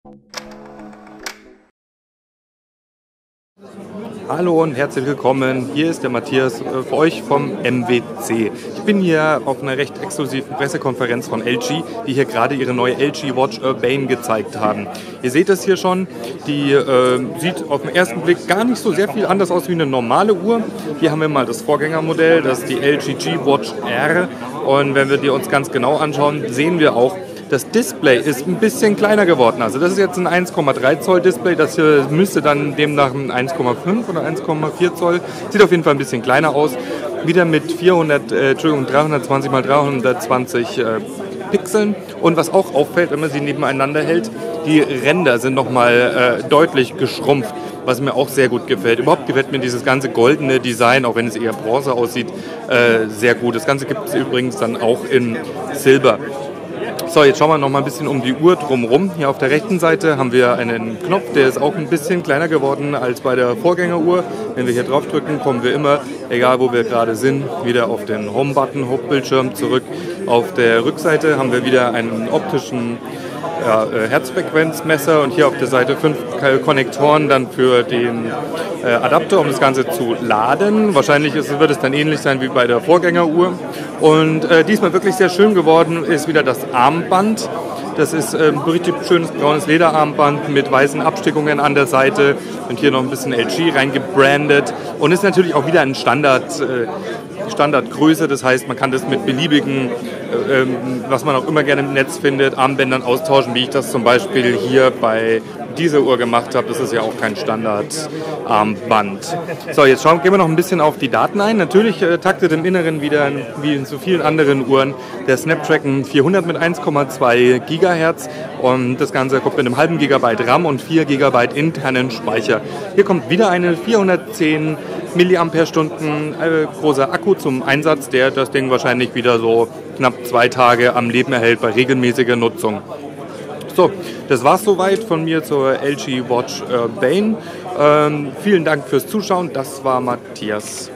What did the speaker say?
Hallo und herzlich willkommen. Hier ist der Matthias für euch vom MWC. Ich bin hier auf einer recht exklusiven Pressekonferenz von LG, die hier gerade ihre neue LG Watch Urbane gezeigt haben. Ihr seht es hier schon, die sieht auf den ersten Blick gar nicht so sehr viel anders aus wie eine normale Uhr. Hier haben wir mal das Vorgängermodell, das ist die LG G Watch R. Und wenn wir die uns ganz genau anschauen, sehen wir auch, das Display ist ein bisschen kleiner geworden. Also das ist jetzt ein 1,3 Zoll Display, das hier müsste dann demnach ein 1,5 oder 1,4 Zoll. Sieht auf jeden Fall ein bisschen kleiner aus. Wieder mit 320 x 320 Pixeln. Und was auch auffällt, wenn man sie nebeneinander hält, die Ränder sind nochmal deutlich geschrumpft, was mir auch sehr gut gefällt. Überhaupt gefällt mir dieses ganze goldene Design, auch wenn es eher bronze aussieht, sehr gut. Das Ganze gibt es übrigens dann auch in Silber. So, jetzt schauen wir noch mal ein bisschen um die Uhr drumherum. Hier auf der rechten Seite haben wir einen Knopf, der ist auch ein bisschen kleiner geworden als bei der Vorgängeruhr. Wenn wir hier drauf drücken, kommen wir immer, egal wo wir gerade sind, wieder auf den Home-Button, Hauptbildschirm zurück. Auf der Rückseite haben wir wieder einen optischen Herzfrequenzmesser und hier auf der Seite 5 Konnektoren dann für den Adapter, um das Ganze zu laden. Wahrscheinlich wird es dann ähnlich sein wie bei der Vorgängeruhr. Und diesmal wirklich sehr schön geworden ist wieder das Armband. Das ist ein richtig schönes braunes Lederarmband mit weißen Abstickungen an der Seite und hier noch ein bisschen LG reingebrandet. Und ist natürlich auch wieder ein Standardgröße, das heißt, man kann das mit beliebigen, was man auch immer gerne im Netz findet, Armbändern austauschen, wie ich das zum Beispiel hier bei dieser Uhr gemacht habe. Das ist ja auch kein Standardarmband. So, jetzt gehen wir noch ein bisschen auf die Daten ein. Natürlich taktet im Inneren wieder, wie in so vielen anderen Uhren, der Snapdragon 400 mit 1,2 GHz und das Ganze kommt mit einem halben Gigabyte RAM und 4 GB internen Speicher. Hier kommt wieder eine 410 mAh großer Akku zum Einsatz, der das Ding wahrscheinlich wieder so knapp 2 Tage am Leben erhält bei regelmäßiger Nutzung. So, das war's soweit von mir zur LG Watch Urbane. Vielen Dank fürs Zuschauen, das war Matthias.